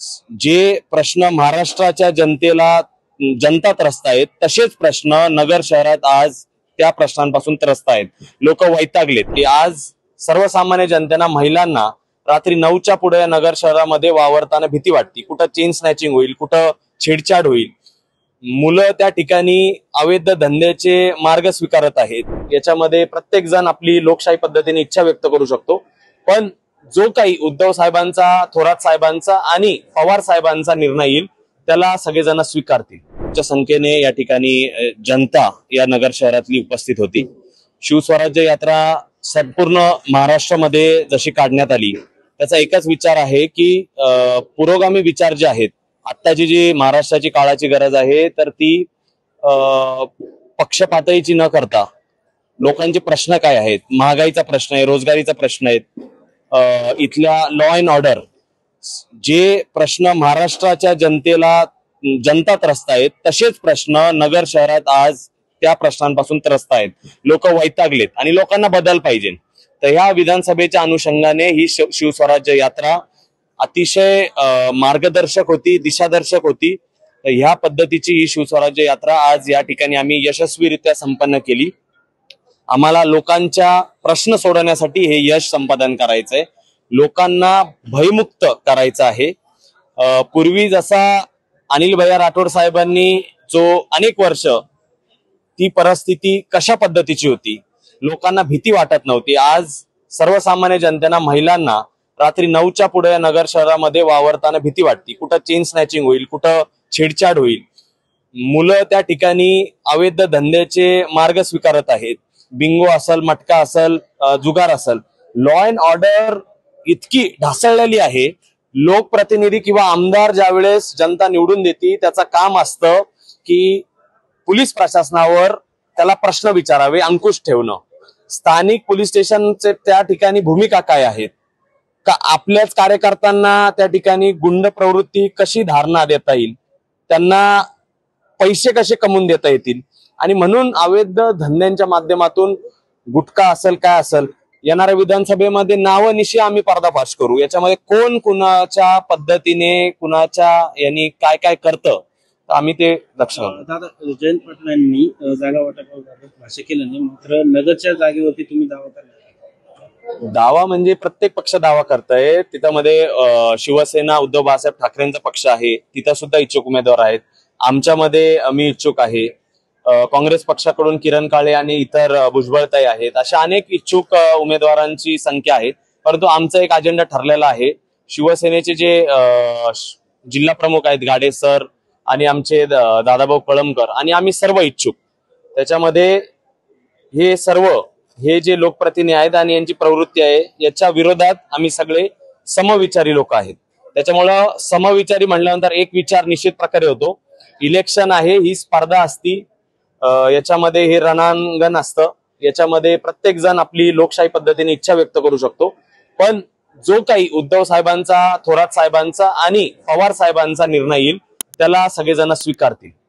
जे प्रश्न महाराष्ट्राच्या जनता त्रस्त आहेत तसेच प्रश्न नगर शहरात आज त्या प्रश्नांपासून त्रस्त आहेत। लोक वैतागलेत की आज सर्वसामान्य जनतेना महिलांना रात्री 9च्या पुढे नगर शहरामध्ये वावरताना भीती वाटते। कुठं चेन स्नॅचिंग होईल, कुठं छेडछाड होईल, मुलं त्या ठिकाणी अवैध धंद्याचे मार्ग स्वीकारत आहेत। याच्यामध्ये प्रत्येक जण आपली लोकशाही पद्धतीने इच्छा व्यक्त करू शकतो, पण जो काही उद्धव साहेबांचा, थोरात साहेबांचा आणि पवार साहेबांचा निर्णय येईल त्याला सगळेजण स्वीकारतील। उच्च संख्येने या ठिकाणी जनता या नगर शहरातली उपस्थित होती। शिवस्वराज्य यात्रा संपूर्ण महाराष्ट्रामध्ये जशी काढण्यात आली त्याचा एकच विचार आहे की पुरोगामी विचार जे आहेत, आत्ताची जी महाराष्ट्राची काळाची गरज आहे तर ती पक्षपातळीची न करता लोकांचे प्रश्न काय आहेत, महागाईचा प्रश्न आहे, रोजगारीचा प्रश्न आहे, इथल्या लॉ अँड ऑर्डर, जे प्रश्न महाराष्ट्राच्या जनता त्रस्त आहेत तसेच प्रश्न नगर शहरात आज त्या प्रश्नांपासून त्रस्त आहेत। लोक वैतागलेत आणि लोकांना बदल पाहिजे। तर ह्या विधानसभेच्या अनुषंगाने ही शिवस्वराज्य यात्रा अतिशय मार्गदर्शक होती, दिशादर्शक होती। ह्या पद्धतीची ही शिवस्वराज्य यात्रा आज या ठिकाणी आम्ही यशस्वीरित्या संपन्न केली। आम्हाला लोकांच्या प्रश्न सोडवण्यासाठी हे यश संपादन करायचंय, लोकांना भयमुक्त करायचं आहे। पूर्वी जसा अनिल भैया राठोड साहेबांनी जो अनेक वर्ष ती परिस्थिती कशा पद्धतीची होती, लोकांना भीती वाटत नव्हती, आज सर्वसामान्य जनतेना महिलांना रात्री 9च्या पुढे नगर शहरामध्ये वावरताना भीती वाटते। कुठं चेन स्नॅचिंग होईल, कुठं छेडछाड होईल, मुलं त्या ठिकाणी अवैध धंद्याचे मार्ग स्वीकारत आहेत। बिंगो असल, मटका असल, जुगार असल, लॉ अँड ऑर्डर इतकी ढासळलेली आहे। लोकप्रतिनिधी किंवा आमदार ज्यावेळेस जनता निवडून देते त्याचं काम असतं की पोलीस प्रशासनावर त्याला प्रश्न विचारावे, अंकुश ठेवणं। स्थानिक पोलीस स्टेशनचे त्या ठिकाणी भूमिका काय आहेत, का आपल्याच कार्यकर्त्यांना त्या ठिकाणी गुंड प्रवृत्ती कशी धारणा देता येईल, त्यांना पैसे कसे कमवून देता येतील, आणि म्हणून अवैध धंद्यांच्या माध्यमातून गुटखा असेल, काय असेल, येणाऱ्या विधानसभेमध्ये नावनिशी आम्ही पर्दाफाश करू। याच्यामध्ये कोण कुणाच्या पद्धतीने कुणाच्या यांनी काय काय करतं आम्ही ते लक्ष घालू। दादा, जयंत पाटलांनी जागा वाटपाबाबत भाष्य केलं नाही, मात्र नगरच्या जागेवरती तुम्ही दावा करा। दावा म्हणजे प्रत्येक पक्ष दावा करताय। तिच्यामध्ये शिवसेना उद्धव बाळासाहेब ठाकरेंचा पक्ष आहे, तिथं सुद्धा इच्छुक उमेदवार आहेत। आमच्यामध्ये मी इच्छुक आहे, काँग्रेस पक्षाकडून किरण काळे आणि इतर भुजबळताई आहेत। अशा अनेक इच्छुक उमेदवारांची संख्या आहे, परंतु आमचा एक अजेंडा ठरलेला आहे। शिवसेनेचे जे जिल्हा प्रमुख आहेत गाडे सर आणि आमचे दादाभाऊ कळमकर आणि आम्ही सर्व इच्छुक, त्याच्यामध्ये हे जे लोकप्रतिनिधी आहेत आणि यांची प्रवृत्ती आहे याच्या विरोधात आम्ही सगळे समविचारी लोक आहेत। त्याच्यामुळं समविचारी म्हणल्यानंतर एक विचार निश्चित प्रकारे होतो। इलेक्शन आहे, ही स्पर्धा असती, याच्यामध्ये हे रणांगण असतं, याच्यामध्ये प्रत्येक जण आपली लोकशाही पद्धतीने इच्छा व्यक्त करू शकतो, पण जो काही उद्धव साहेबांचा, थोरात साहेबांचा आणि पवार साहेबांचा निर्णय येईल त्याला सगळेजण स्वीकारतील।